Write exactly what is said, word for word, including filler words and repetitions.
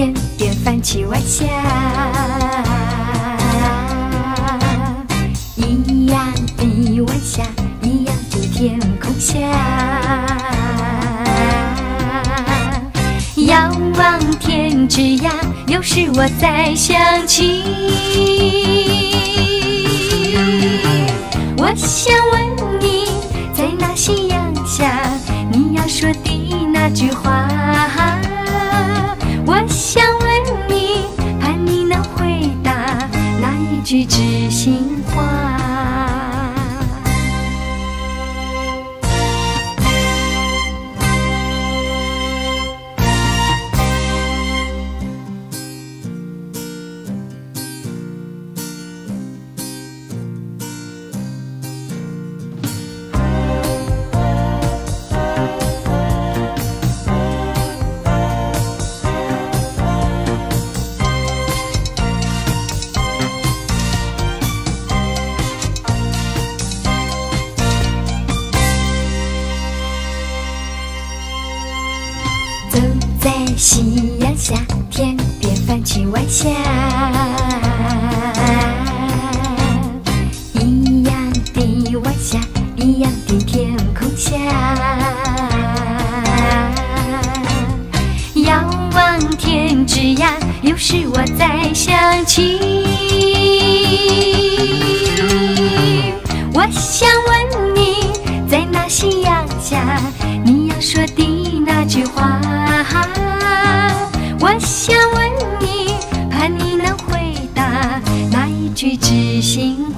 天边泛起晚霞，一样的晚霞，一样的天空下。仰望天之涯，有时我在想起，我想问你，在那夕阳下，你要说的那句话。我想问你，盼你能回答那一句知心话。走在夕阳下，天边泛起晚霞，一样的晚霞，一样的天空下。仰望天之涯，有时我在想起，我想问你，在那夕阳下，你要说的那句话。我想问你，盼你能回答那一句知心话。